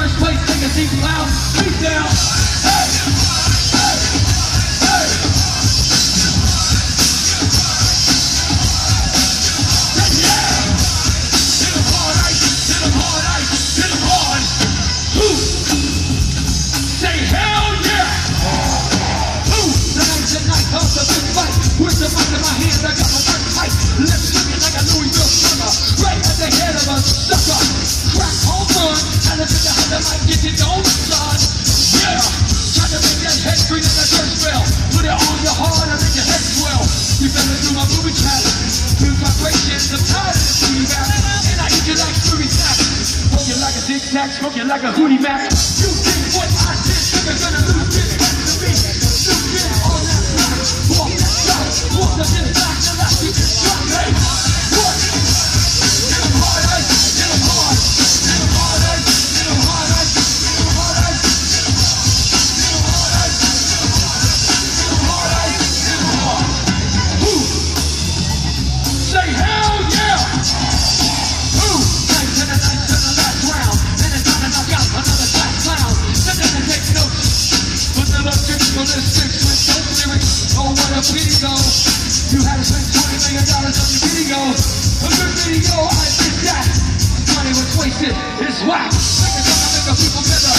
first place, take a deep loud. Beat down. Hey! Hey! Hey! Yeah! Hit him hard, ice. Hit him hard, ice. Hit him hard. Ooh. Say hell yeah! Ooh. Tonight, comes the big fight. With the mic in my hand, I got my first fight. Let's swing it like a Louisville Slugger. Right at the head of a sucker. Crack home run. And if it's the mic, get it on, son. Yeah! Try to make that head scream like a church bell. Put it on your heart and make your head swell. You better do my movie challenge. Feel vibrations, I'm tired of this booty rap. And I eat you like Scooby Snap. Smoke you like a Tic Tac, smoke you like a Hootie Mac. You think what I did, you're gonna lose this back to me. Stupid on that block. Walk that shot, walk the this back to left, you can shot. Hey, what? Get him hard, ice, get him hard. Get him hard, ice, get him hard, ice. Get him hard, ice. Get him hard, ice. Get him hard, ice. Get him hard. Who? Say hell yeah! Who? Nice and a last round. And it's time to knock out another black clown. Then they take notes. Put the lyrics with those lyrics. Oh, what a pity though. You had to spend $20 million on your video. A good video, I did that. Money was wasted, it's whack. Make the people better.